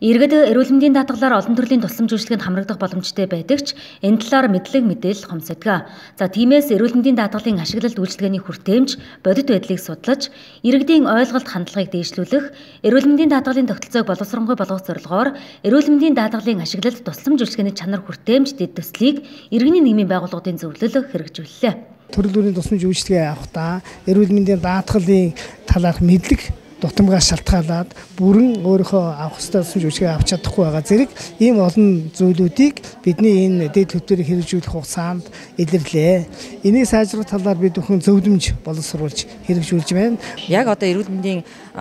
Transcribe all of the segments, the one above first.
Иргэд эрүүл мэндийн даатгалаар олон төрлийн тусламж үйлчилгээнд хамрагдах боломжтой байдаг ч энэ талаар мэдээлэл хомсддог. За тиймээс эрүүл мэндийн даатгалын ашиглалт үйлчилгээний хүртээмж, бодит байдлыг судлаж, иргэдийн ойлголт хандлагыг дээшлүүлэх, эрүүл мэндийн даатгалын тогтолцоог боловсронгуй болгох зорилгоор эрүүл мэндийн даатгалын ашиглалт тусламж үйлчилгээний чанар хүртээмж дэд төслийг иргэний нийгмийн байгууллагын зөвлөлөөр хэрэгжүүллээ. Төрөл бүрийн тусламж үйлчилгээ авахдаа эрүүл мэндийн даатгалын талаарх мэдлэг дутамгаас шалтгаалаад бүрэн өөрийнхөө авах ёстой тусламж үйлчилгээ авч чадахгүй байгаа зэрэг ийм олон зүйлүүдийг бидний энэ дэд хөтөлбөрийг хэрэгжүүлэх хугацаанд илэрлээ. Энийг сайжруулах талаар бид бүхэн зөвлөмж боловсруулж хэрэгжүүлж байна. Яг одоо эрүүл мэндийн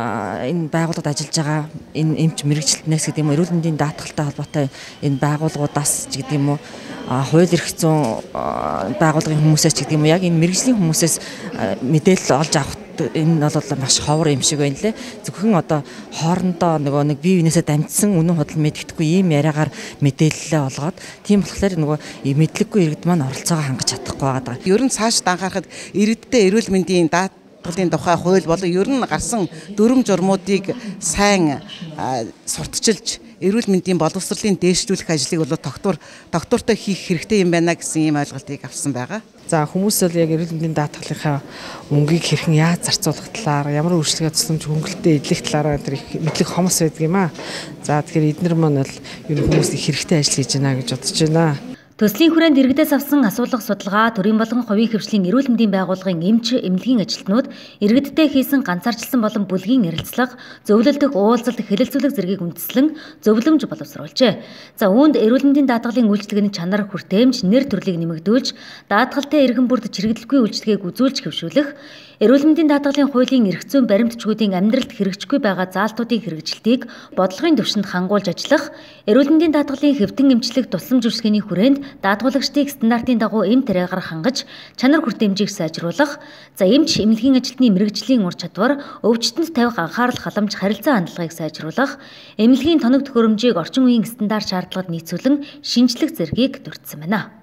энэ байгууллагад ажиллаж байгаа энэ эмч мэрэгчлэнээс гэдэг юм уу, эрүүл мэндийн даатгалтай холбоотой энэ байгууллагуудаас ч гэдэг юм уу, хууль эрх зүйн байгууллагын хүмүүсээс ч гэдэг юм уу, яг энэ мэрэгжлийн хүмүүсээс мэдээлэл олж авах энэ бол маш ховор юм шиг байна лээ. Зөвхөн одоо хоорондоо нэг бие биенээсээ дамжсан үнэн худал мэддэхгүй ийм яриагаар мэдээлэлээ олгоод тийм болохоор нөгөө мэдлэггүй иргэд маань оролцоогоо хангаж чадахгүй байгаа. Ер нь цаашд анхаарахад иргэдтэй эрүүл мэндийн даатгалын тухай хууль болон ер нь гарсан дүрм журмуудыг сайн сурталчилж эрүүл мэндийн боловсролын дээшлүүлэх ажлыг бол доктортой хийх хэрэгтэй юм байна гэсэн ийм ойлголтыг авсан байгаа. За хүмүүс л яг эрүүл мэндийн даатгалынхаа мөнгийг хэрхэн яаж зарцуулах талаар, ямар үйлчилгээ тусламж хөнгөлөлтөд эдлэх талаараа тэр их мэдлэг хомос байдаг юм аа. За тэгэхээр эдгээр маань бол ер нь хүмүүс их хэрэгтэй ажил хийж байна гэж бодож байна. Төслийн хүрээнд иргэдээс авсан асуулга судалгаа, төрийн болон хувийн хвшлийн эрүүл мэндийн байгууллагын эмч, эмнэлгийн ажилтнууд иргэдтэй хийсэн ганцаарчилсан болон бүлгийн ярилцлага, зөвлөлдөх, уулзалт, хэлэлцүүлэх зэргийг үндэслэн зөвлөмж боловсруулжээ. За үүнд эрүүл мэндийн даатгалын үйлчилгээний чанар хүртээмж, нэр төрлийг нэмэгдүүлж, даатгалтай иргэн бүрд чирэгдэлгүй үйлчилгээг үзүүлж хэвшүүлэх, эрүүл мэндийн даатгалын хуулийн эрх зүйн баримтчгуудын амьдралд хэрэгжихгүй байгаа заалтуудын хэрэгжилтийг бодлогын түвшинд хангуулж ажиллах, эрүүл мэндийн даатгалын хэвтэн эмчлэх тусламж үйлчилгээний хүрээнд даатгалагчдыг стандартын дагуу эм тариагаар хангаж чанар хүртээмжийг сайжруулах, за эмч эмнэлгийн ажилтны мэрэгжлийн ур чадвар, өвчтөнд тавих анхаарал халамж харилцаа хандлагыг сайжруулах, эмнэлгийн тоног төхөөрөмжийг орчин үеийн стандарт шаардлагад нийцүүлэн шинжлэх зэргийг дурдсан байна.